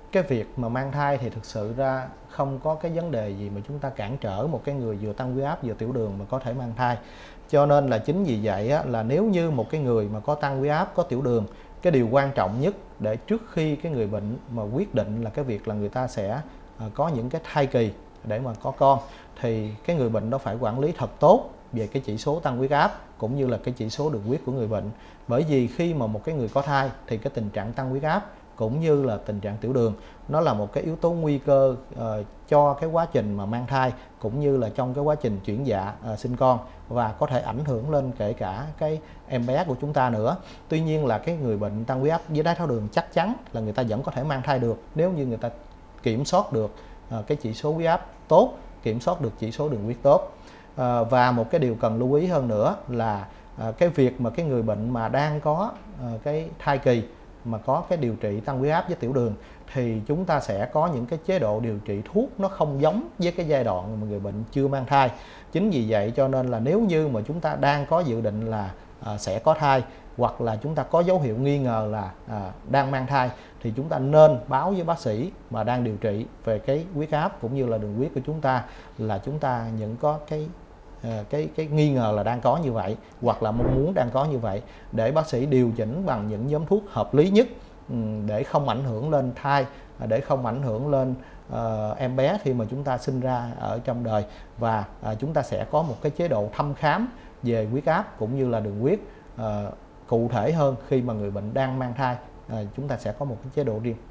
cái việc mà mang thai thì thực sự ra không có cái vấn đề gì mà chúng ta cản trở một cái người vừa tăng huyết áp vừa tiểu đường mà có thể mang thai. Cho nên là chính vì vậy á, là nếu như một cái người mà có tăng huyết áp, có tiểu đường, cái điều quan trọng nhất để trước khi cái người bệnh mà quyết định là cái việc là người ta sẽ có những cái thai kỳ để mà có con, thì cái người bệnh đó phải quản lý thật tốt về cái chỉ số tăng huyết áp cũng như là cái chỉ số đường huyết của người bệnh. Bởi vì khi mà một cái người có thai thì cái tình trạng tăng huyết áp cũng như là tình trạng tiểu đường nó là một cái yếu tố nguy cơ cho cái quá trình mà mang thai cũng như là trong cái quá trình chuyển dạ sinh con, và có thể ảnh hưởng lên kể cả cái em bé của chúng ta nữa. Tuy nhiên là cái người bệnh tăng huyết áp với đái tháo đường chắc chắn là người ta vẫn có thể mang thai được nếu như người ta kiểm soát được cái chỉ số huyết áp tốt, kiểm soát được chỉ số đường huyết tốt. Và một cái điều cần lưu ý hơn nữa là cái việc mà cái người bệnh mà đang có cái thai kỳ mà có cái điều trị tăng huyết áp với tiểu đường thì chúng ta sẽ có những cái chế độ điều trị thuốc nó không giống với cái giai đoạn mà người bệnh chưa mang thai. Chính vì vậy cho nên là nếu như mà chúng ta đang có dự định là sẽ có thai, hoặc là chúng ta có dấu hiệu nghi ngờ là đang mang thai, thì chúng ta nên báo với bác sĩ mà đang điều trị về cái huyết áp cũng như là đường huyết của chúng ta là chúng ta những có cái nghi ngờ là đang có như vậy, hoặc là mong muốn đang có như vậy, để bác sĩ điều chỉnh bằng những nhóm thuốc hợp lý nhất để không ảnh hưởng lên thai, để không ảnh hưởng lên em bé khi mà chúng ta sinh ra ở trong đời. Và chúng ta sẽ có một cái chế độ thăm khám về huyết áp cũng như là đường huyết cụ thể hơn khi mà người bệnh đang mang thai. Chúng ta sẽ có một cái chế độ riêng.